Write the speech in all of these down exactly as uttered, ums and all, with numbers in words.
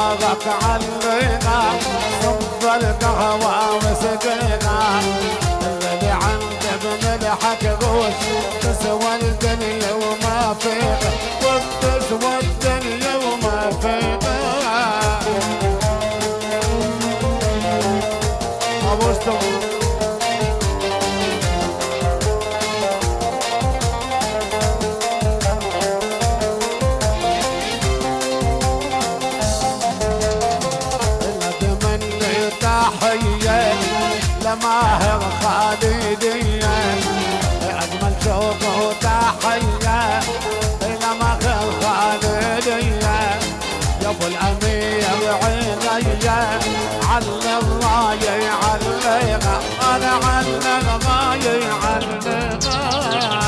نارك علينا صب القهوة وسقينا اللي عند ابن الحق غوش تسوى الدنيا وما فيها وبتسوى الدنيا وما فيها ابو استوى ماهر خالدية أجمل شوق وتحية لماهر خالدية يا أبو الأمير عينيا على الراية عليها أنا على الراية عليها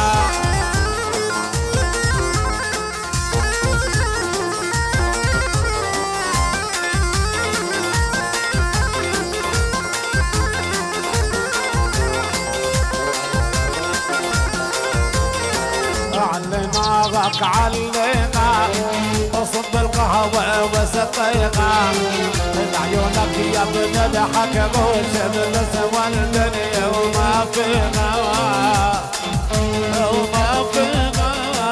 نارك علينا وصب القهوة وسقينا من عيونك يا ابن الحق غوش بنسوى الدنيا وما فينا وما فينا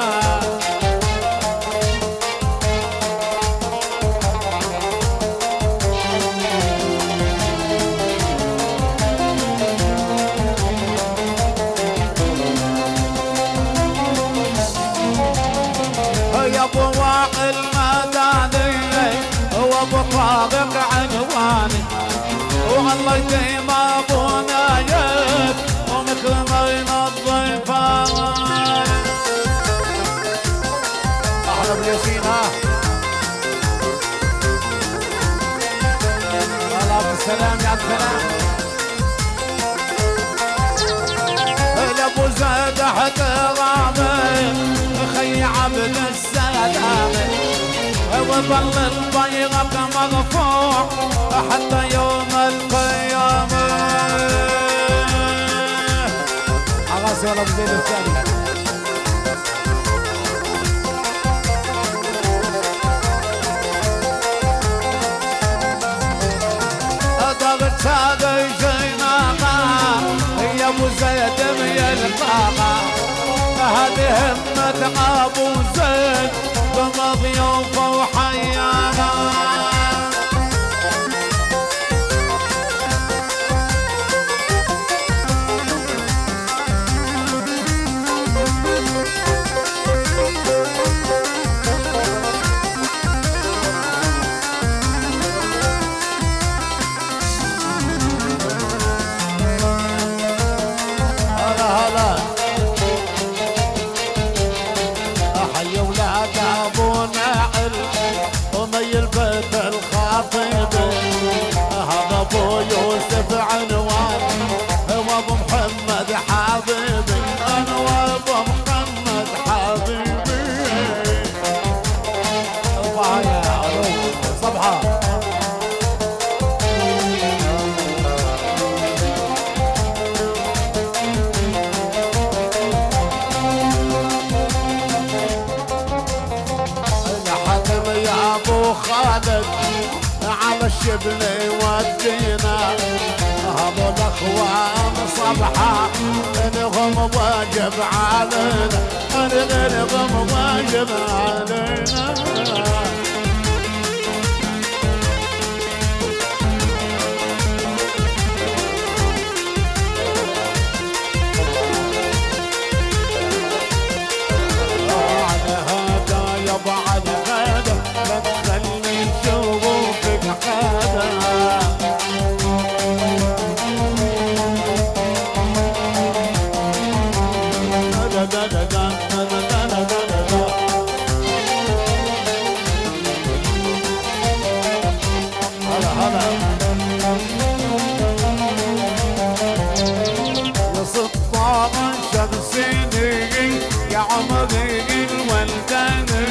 طابق عنواني والله يديم ابونا يد ومكرمين الضيفان احنا بالياسين ها الله بالسلام يا السلام لابو زيد احترامي خي عبد السلامي وظل البيض مرفوع حتى يوم القيامة عراسي ولا بزيد الثاني ضربت هذا جيناها يا ابو زيد يلقاها هذه همة ابو زيد ضيوفه وحيانا هلا هلا حي ولاد ابونا ومي البيت الخاطب هذا ابو يوسف عنوان وابو محمد حبيبي انا وابو محمد حبيبي الله يا عروس صبحه خالد على الشبل ودينا هذول اخوان صبحة انهم واجب علينا انهم واجب علينا يا عمري الولدان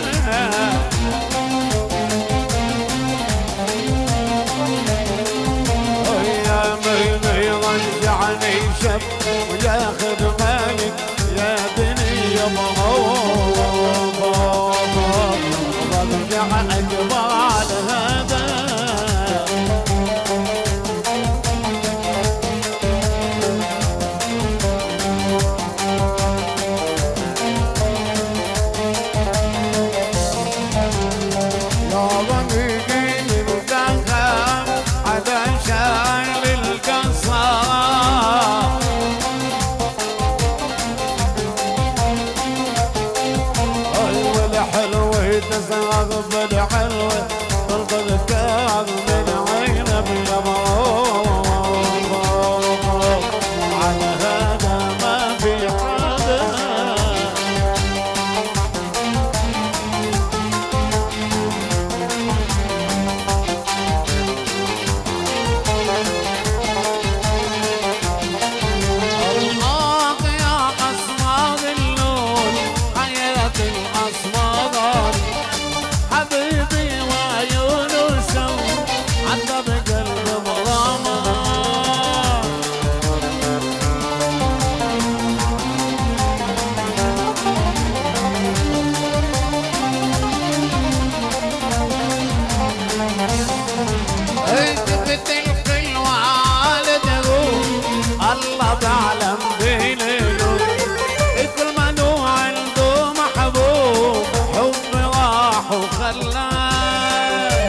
يا ميني رجعني شب وياخذ مالك يا بني يا بابا برجع اجمالها يابا نيجي نلتقى علشان القصار أيوة الحلوة تزغ بالحلوة طلب الكاظ من عينه بالمبروك على هذا ما في حدا الله يا أصماد اللون حياة الأصماد حبيبي وعيونه سو عذب قلب ظلامه انت بتلك الوالده الله بعلم بينه كل منوع عنده محبوب حب راح وخلاه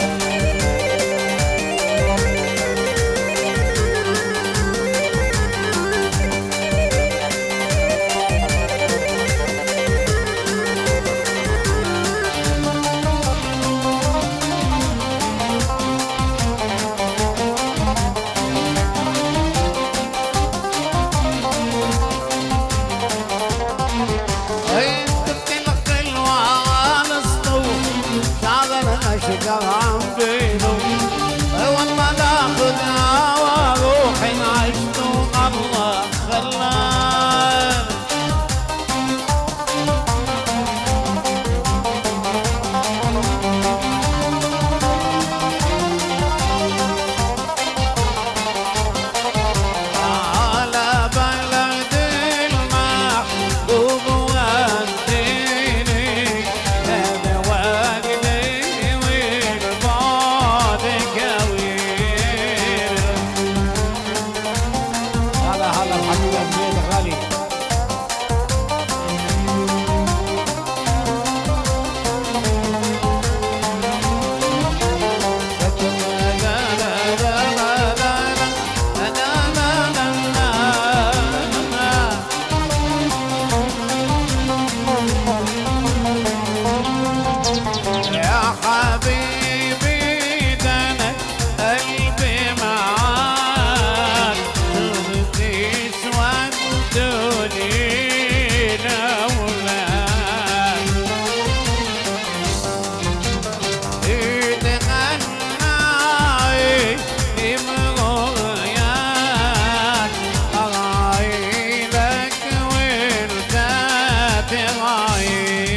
انت بتلقي الوعال اسطول شاغل اشقر عن بينه والله ناخذها وروحي عشته الله خلاه على بلد المحبوب وديني هذا وقتي والبعد كوير هلا هلا الحبيب البيت غالي يا حبيبي ده انا قلبي معاك تسوى الدنيا لولاك اتغنى بمغياك ارايلك وانت تغايلي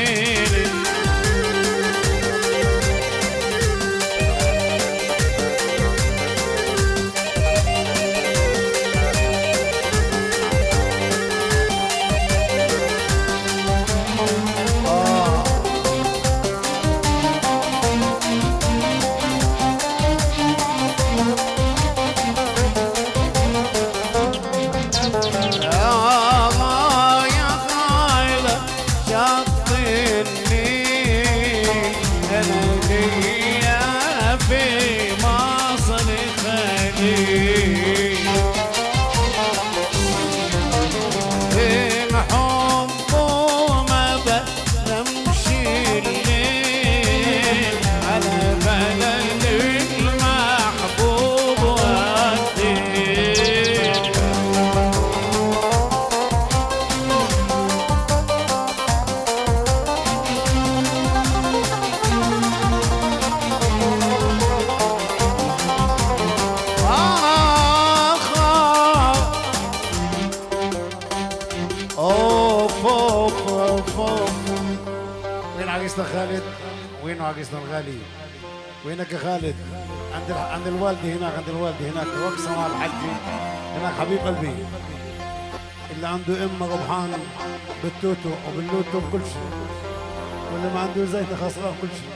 وين عريسنا خالد؟ وين عريسنا الغالي؟ وينك يا خالد؟ عند ال... عند الوالده هناك، عند الوالده هناك رقصه مع الحجي هناك حبيب قلبي اللي عنده ام ربحان بالتوتو وباللوتو بكل شيء، واللي ما عنده زيت خسران كل شيء.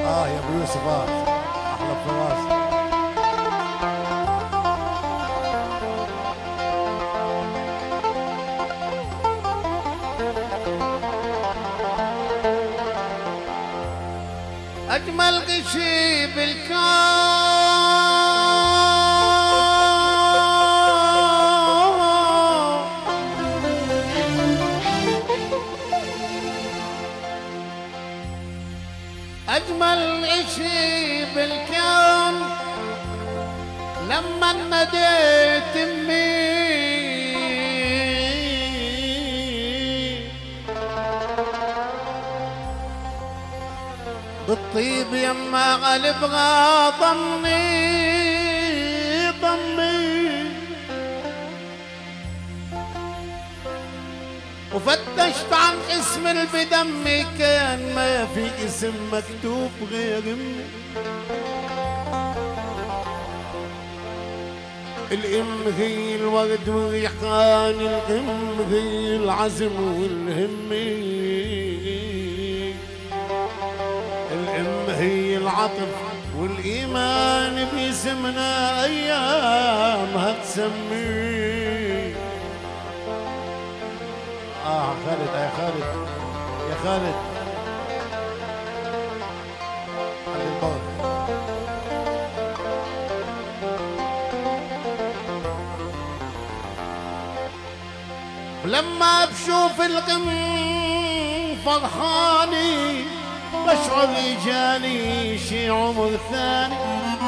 اه يا ابو يوسف اه احلى فواز. أجمل شي بالكون أجمل شي بالكون لما ناديت أمي بالطيب يما قلبها ضمي ضمي وفتشت عن اسم اللي بدمي كان ما في اسم مكتوب غير امي. الام هي الورد والريحان، الام هي العزم والهمه، الام هي العطف والايمان باسمنا ايامها تسمي. اه خالد يا خالد يا خالد عند البر. ولما بشوف القم فرحاني بشعر جالي شي عمر ثاني،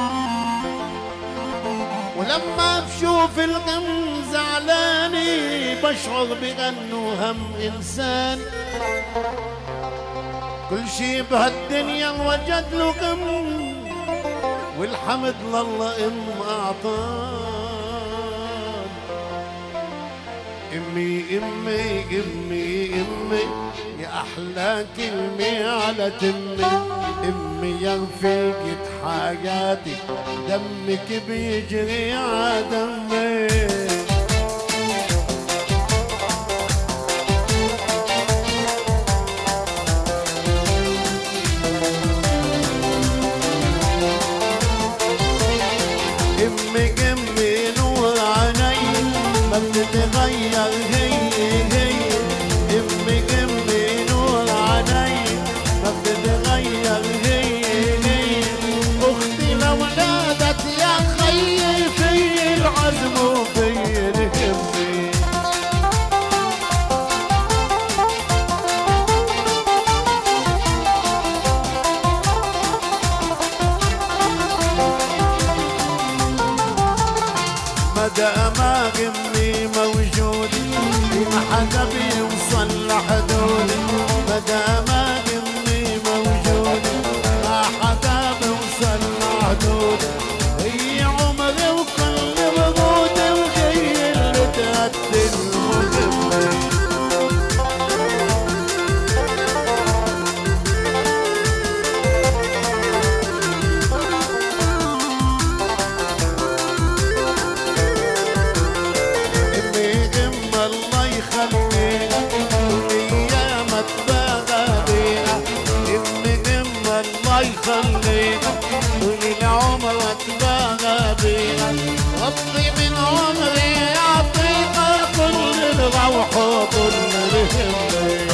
ولما بشوف القم زعلاني بشعر بأنه هم إنسان. كل شي بهالدنيا وجد له قم والحمد لله ام أعطان. امي امي امي امي يا احلى كلمه على تمي، امي يا رفيقة حياتي دمك بيجري عدمي. امي امي نور عيني ما بتتغير هي هي، امي امي نور عيني ما بتتغير هي هي. اختي لو نادت يا خيي في العزم وفي الهمي. مدى ما امي موجودة ما حدا بيوصل لحدودي، مدى ما امي موجودة ما حدا بيوصل لحدودي. هي عمري وكل وجودي وهي اللي تأدي المهمة. وللعمر اتباغى بيها ربي من عمري يعطيها كل الروح وكل الهمة.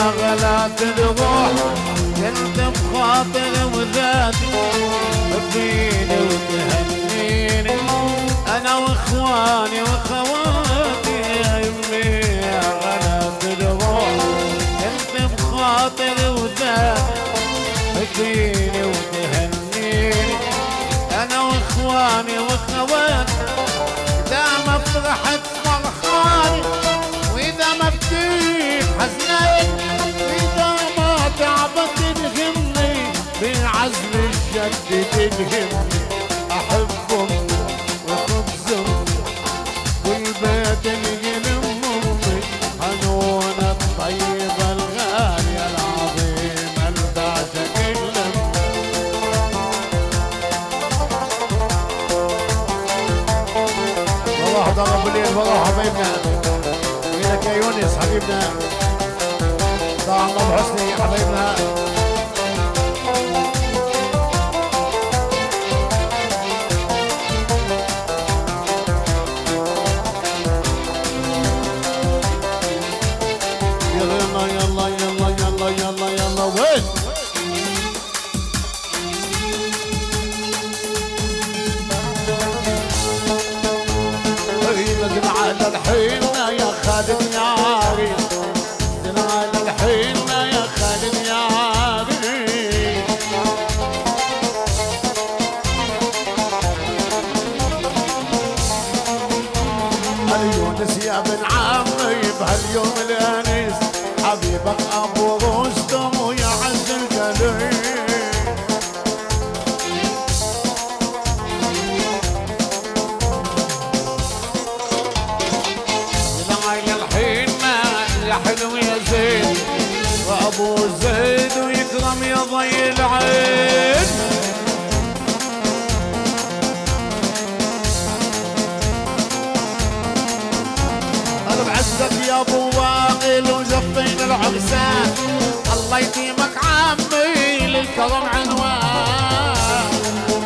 غلات الروح كنت بخاطر وذاتي تبيني وتهنيني انا واخواني واخواتي يا يمي يا غلات الروح كنت بخاطر وذاتي تبيني وتهنيني انا واخواني واخواتي اذا ما فرحت فرحاني واذا ما بكيت حزنان واذا ما تعبت تلهمني بالعزم الجد تلهمني احب امي وخبز امي والبيت القلم امي حنونه الطيبه الغاليه العظيمه البعشق اللمه والله ضرب الليل والله حبايبنا وينك يا يونس حبيبنا طبعا ابو حسني حبايبنا يلا يلا يلا يلا يلا يلا وين لازم على الحين يا خالد يا عريس لازم على الحين يا خالد يا عريس اليونس يا ابن عمي بهاليوم الانيس حبيبك ابو رستم ويا عز الجليل حلو يا زين وابو زيد ويكرم يا ضي العين انا بعزك يا ابو واقل وزفين العرسان الله يديمك عمي للكرم عنوان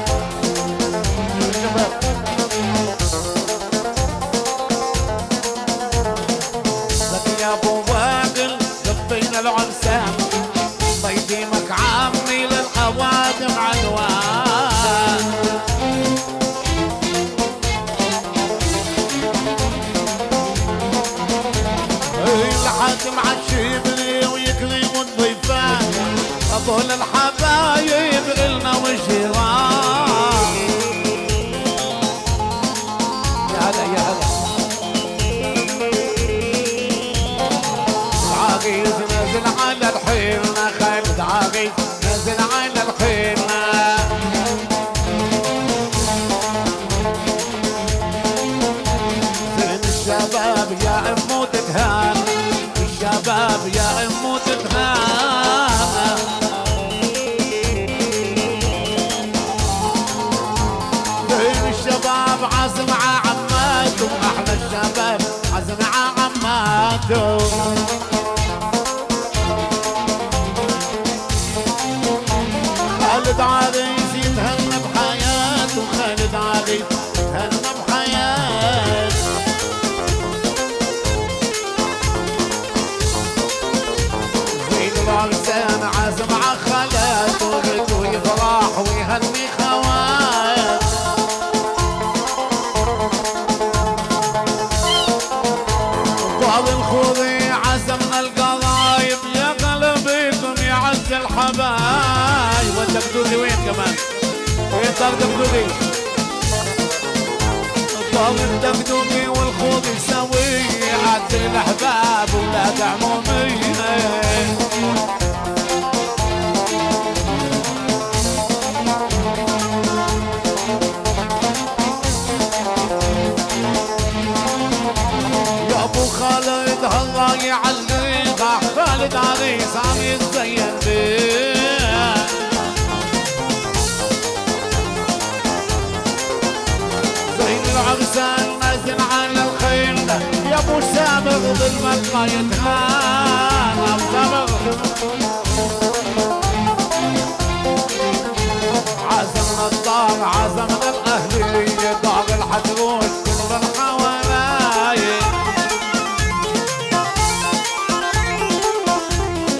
يا ابو واقل زفين العرسان الله يديمك عمي للقوادم عنوان الحاكم عالشبلي ويكرم الضيفان ابو الحبايب النا والجيران يا هلا يا هلا عاقيس نازل على الحيرنا خالد عاقيس نازل على الحيرنا زين الشباب يا امو تتهان الشباب يا امو تتهان زين الشباب عازم ع عماتهم احلى الشباب عازم ع عماتهم خالد عريس يتهنى بحياته خالد عريس يتهنى بحياته زين العرسان عازم ع خالاته بده يفرح ويهني خواته طال الخوري عزمنا القرايب يا قلبيكم يعز الحبايب والدقدوقي وين كمان؟ وين صار دقدوقي؟ طال الدقدوقي والخوضي سوي عز الاحباب ولاد عمومي يا ابو خالد الله يعلقها خالد عريس عم يتزين بيه زين العرسان نازل على الخيل يا ابو سامر بالمطلع يتهان ابو سامر عزمنا الدار عزمنا الاهليه دار الحتروش كل الحوالي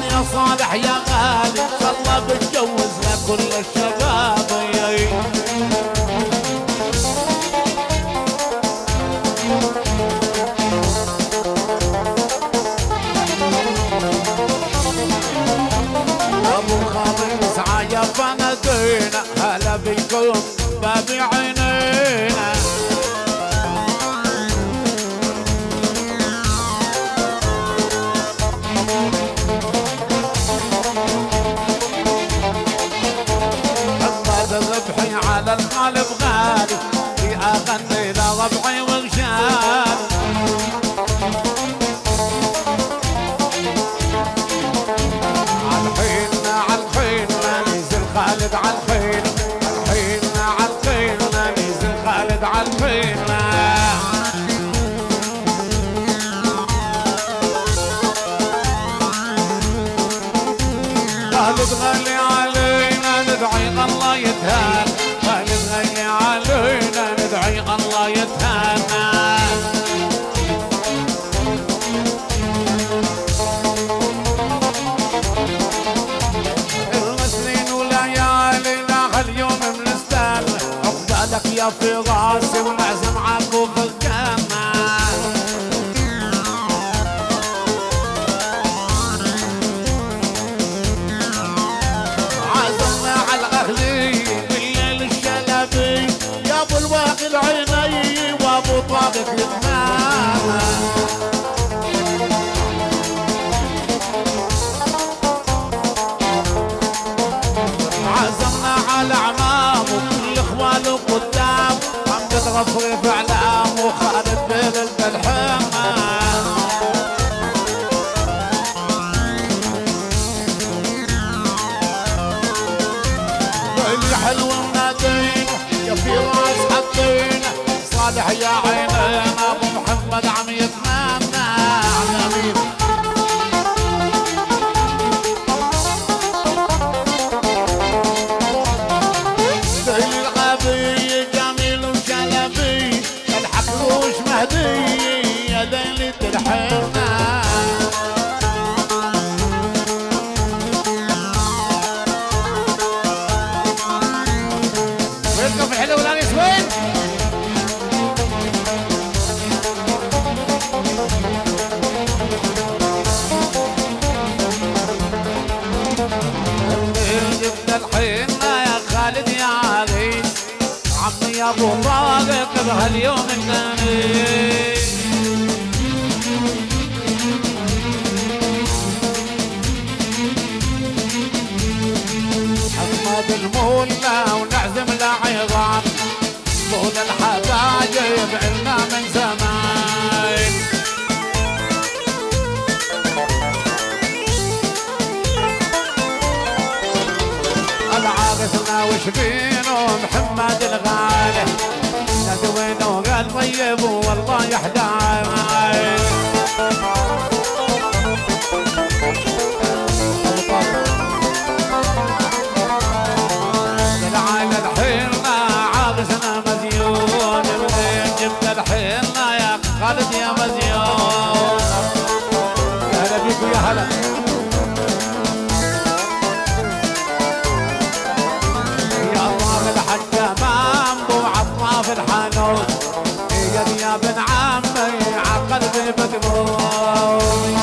يا صالح يا غالي ان شاء الله بتجوز لكل الشباب. ابو خميس عايا فندينا هلا بكم باب عينينا. ربحي على القلب غالي في اغني لربعي وغشال. عالحين عالحين نزل خالد عالحين، عالحين عالحين نزل خالد عالحين. خالد غالي علينا ندعي الله يتهان، خالد غالي علينا ندعي الله يتهان. المسنين وليالينا هاليوم بنستنى عقبالك يا في راسي ونعزم عاكو في الجنة. العيني وابو طارق لبنان. عزمنا على اعمام وكل اخوانه قدام عم تضرب في اعلام وخالد بين البلحمه. اللي حلو منادينا يا في راس حطينا صالح يا عينينا ابو محمد عم يتمنى على مين. دليل الغبي جميل وشلبي الحكروش مهدي يا ليلة الحنة. وينكم الحلو والانس وين؟ خالد يا عريس عمي يا ابو طارق بهاليوم الثاني. احمد المولى ونعزم لعظام طول الحبايب عنا من زمان. العارسنا وشبينه محمد الغالي ندوينه قال طيب والله يحدى العالي الحيلنا عارسنا مزيون منين جبت الحيلنا يا خالد يا مزيون. يا هلا بيكو يا هلا. في الحانوت يا يا بن عمي عقلبي بتموت.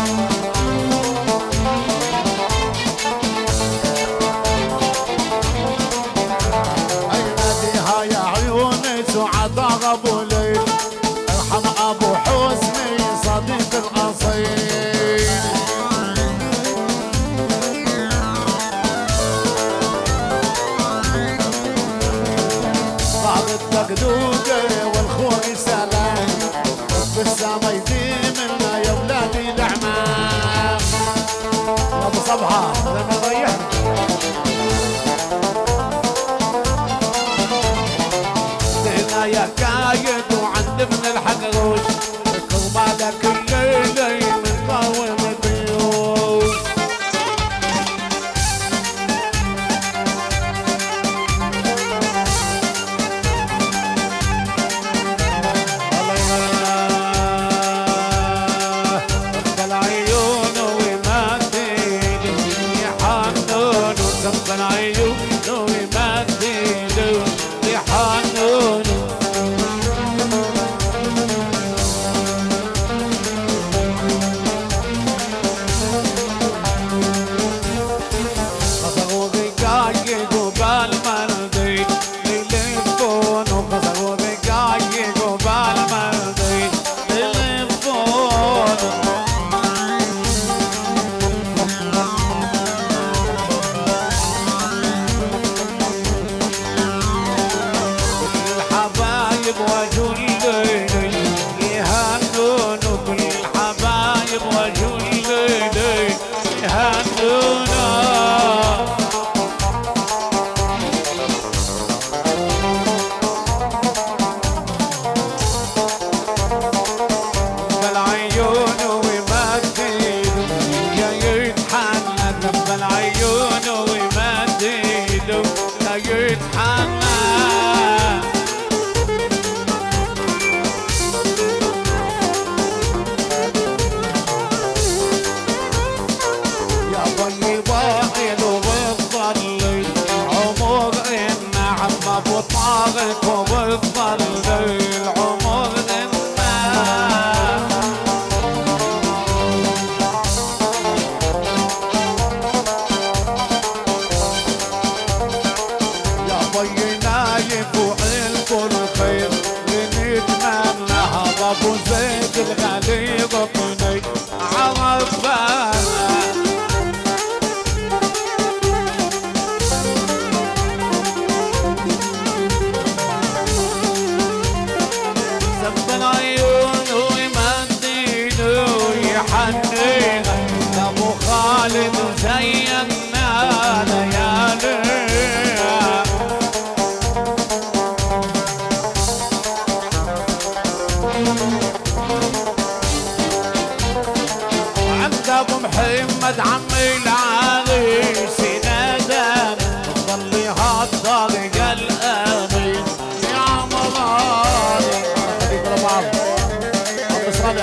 ايناديها يا عيوني سعداء ابو ليل ارحم ابو حسني صديق الاصيل. الدقدوقة والخوق سلام في السما يديم لنا يا ولادي الاعمام. يا ابو صبحة لما ضيعنا لنا يا كايد وعند ابن الحقروش كرمالك الليلة من قاوم الضيوف. بصارك وبتضل العمر لنا يا بي نايف وعلكم الخير ونتمنى ابو زيد الغالي بطني عرفانا سب العيون ويمدينا ويحنينا ابو خالد زينا ليالي ابو محمد عمي العريس نادم تضلي هالطريق الامين يا عمراني خليك لبعض ابو صالح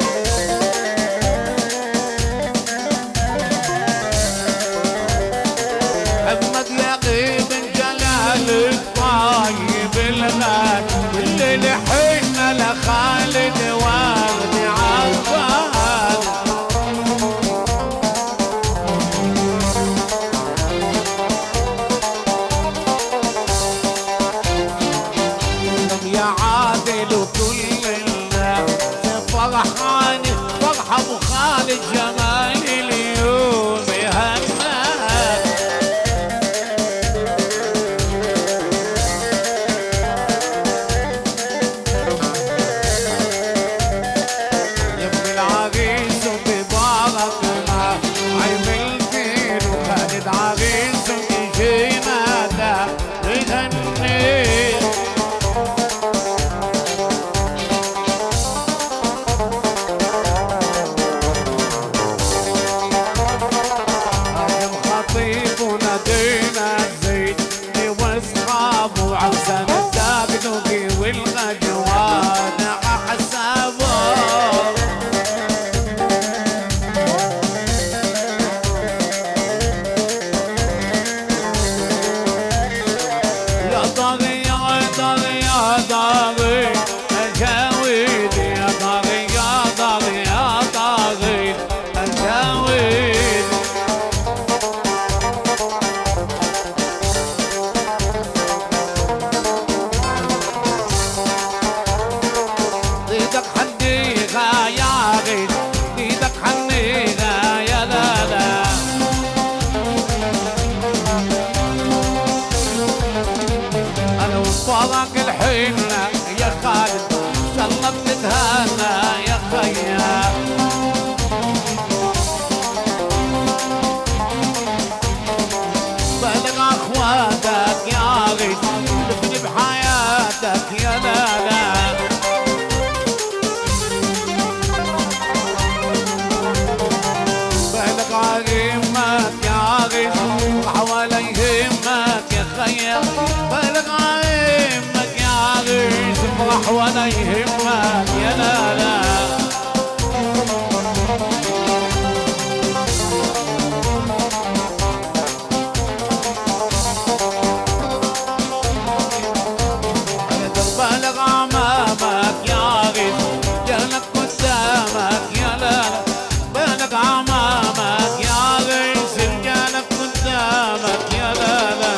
محمد يقي من جلالك طيب الغال اللي لحنا لخالد واغني عفان فرحاني فرحة ابو خالد جمالي اليوم يهناك يا ابن العريس وتبارك معك عيب الدين وخالد عريس وتجينا ده يغني وعسان الدابدوكي والغجوان عحسابه يا طاغي يا طاغي يا طاغي الجاويد يا طاغي يا طاغي يا طاغي الجاويد فرق الحين يا خالد ان شاء الله بنتهنى يا خيا بلغ اخواتك يا غيث تبني بحياتك يا لالا بلغ عريمك يا غيث وحوالي همك يا خيا بلغ عريمك يا غيث افرح ولا يهمك يا لالا بلغ عمامك يا غيث جهلك قدامك يا لالا بلغ عمامك يا غيث رجالك قدامك يا لالا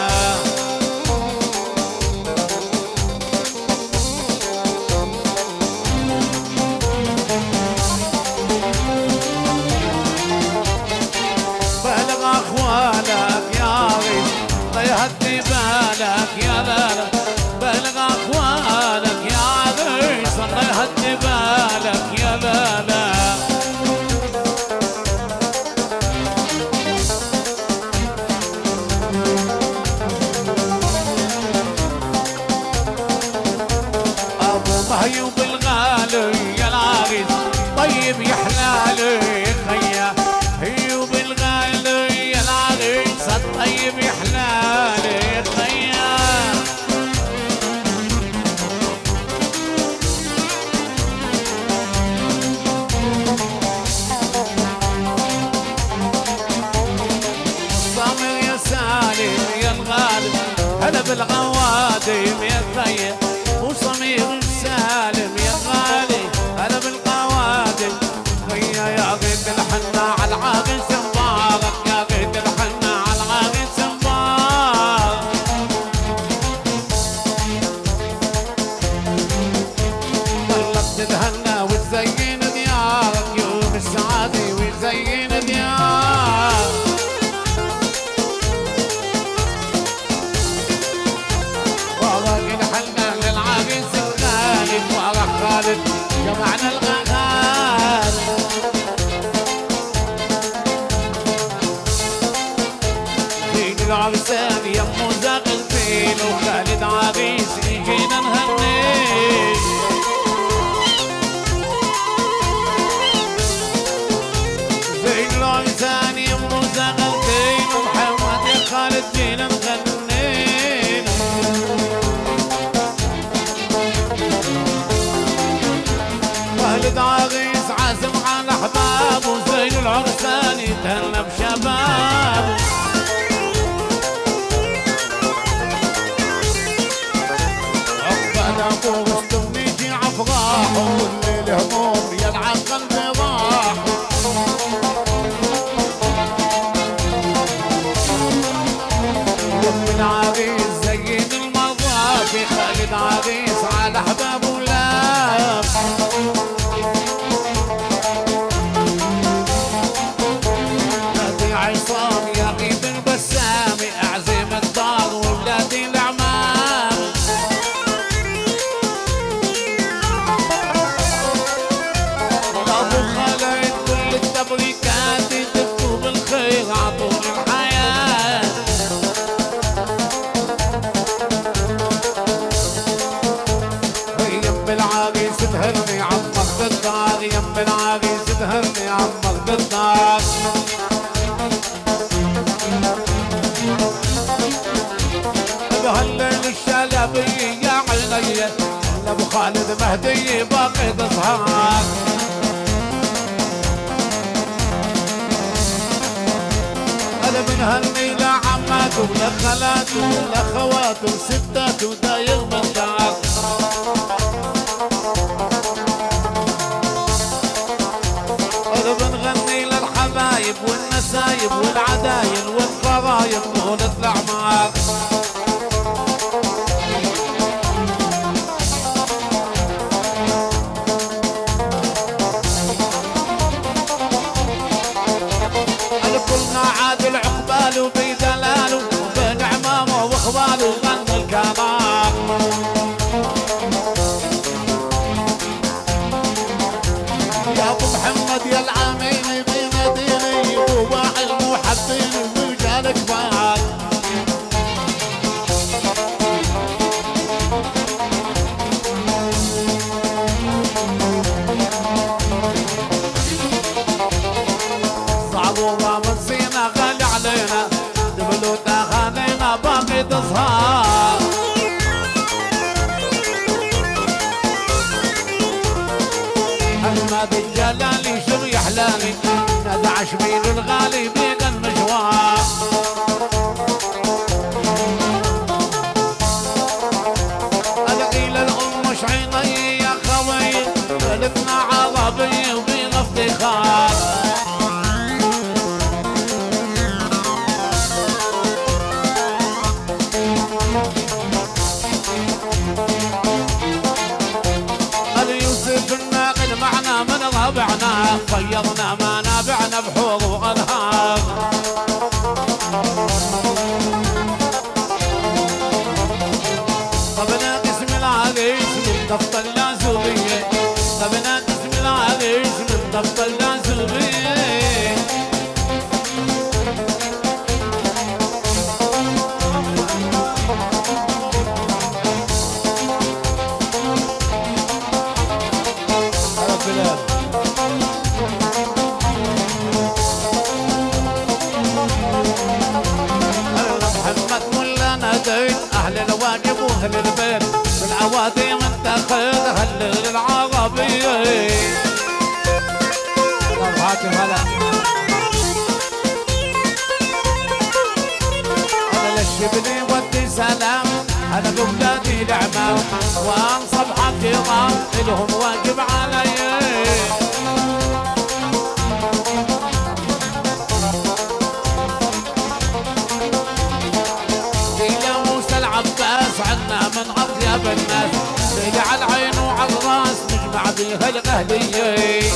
بلغ اخوالك يا غيث لا يهدي بالك يا لالا بلغ اخوالك يا غيث الله يهدي بالك يا لالا ابو مهيوب الغالي يا العريس طيب يا حلالي خيا هيوب الغالي يا العريس الطيب يا حلالي خيا العرسان يمو زغلتين وخالد عريس يجينا نهني. زين العرسان يمو زغلتين ومحمد يا خالد جينا نغني. خالد عريس عازم على احبابه وزين العرسان يتهنى بشبابه. ابو رستم نيجي عفراحه والليل هموم يلعب قلبي راح. يم العريس زين المرافي خالد عريس على احبابه لام. نادي عصام يا غيب البسامي اعزم الدار وولادي العمام. التبريكات يدفوا بالخير عطول الحياة. يم العريس تهني عمك بالدار يم العريس تهني عمك بالدار. بهالليل الشلبي يا عيني ابو خالد مهدي باقي تسهر. بنهني لعماته ولخالاته ولخواته وستاته وداير بالدار. بنغني للحبايب والنسايب والعدايل والقرايب ونطلع معاك. عادل عقباله بدلاله وبين عمامه واخواله غنى الكمان. يا ابو محمد يا العاميني بمديني وباع المحبين ورجال كبار. صعبوا من سينا غالي علينا دبلو تاخانينا باقي تظهر. حماد الجلالي شو يحلالي نادى عشمين الغالي بيق المشوار. ادعي للام شعيني يا خوي بلدنا عربي وبينا افتخار. معنا من ربعنا فيضنا ما نابعنا بحوض وانهار. طبنا قسم العريس من ضبط اللازوبية. طبنا قسم العريس من ضبط اللازوبية. محمد ملا ناديت اهل الواجب واهل البيت بالعوادي منتخب هلل العربيه. طلعت هلا انا للشبلي ودي سلام انا بولادي العمام وانصب حكيران الهم واجب علي. عنا من اطيب الناس ليلي على العين وعلى الراس نجمع بيها الاهليه.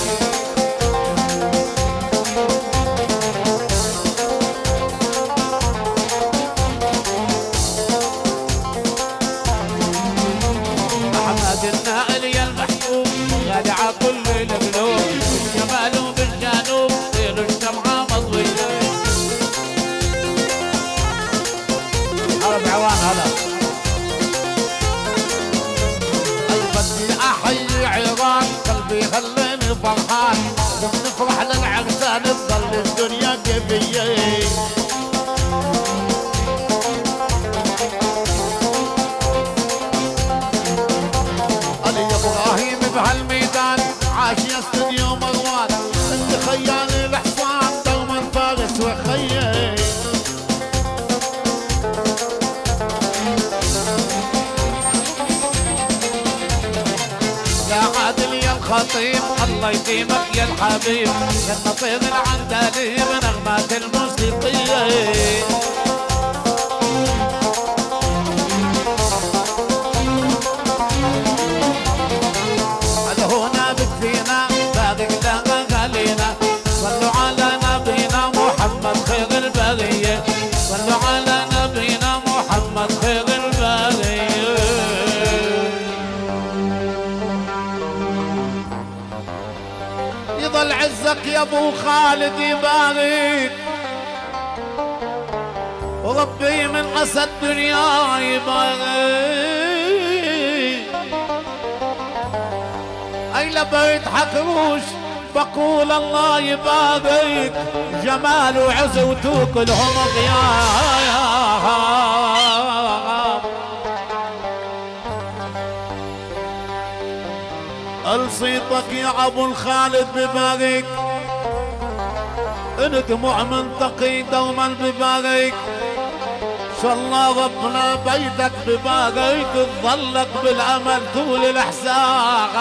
احمد النائل يا المحبوب غالي على كل القلوب بالشمال وبالجنوب طير الشمعه مضويه. مروان هلا. بدي احيي عيران قلبي خليني فرحان بنفرح للعرسان تضل الدنيا كيفية. علي ابراهيم بهالميدان عاش يا استوديو مروان اللي خياني الحصان دوما فارس وخيه. يا عادل يا الخطيب الله يديمك يا الحبيب يا النصيب العندليب نغمات الموسيقية. الهنا بكفينا بارك لنا غالينا صلوا على نبينا محمد خير البرية صلوا على نبينا محمد خير البرية. يضل عزك يا ابو خالد يبارك وربي من عسى الدنيا يبارك. اي لبيت حكروش بقول الله يبارك جمال وعزوته كلهم غياب. الصيتك يا ابو الخالد ببارك ان دموع منطقي دوما ببارك شاء الله ربنا بيدك ببارك تظلك بالامل طول الاحسان.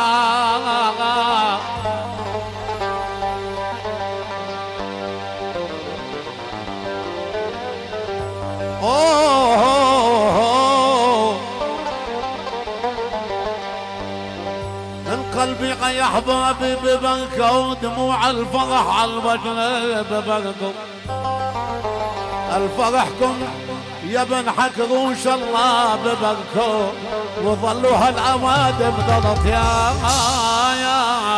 اوه من قلبي يا احبابي ببركه ودموع الفرح على الوجه ببركه. الفرحكم يا بن حكروش الله ببركه وظلوا هالاماد بضلت يا يا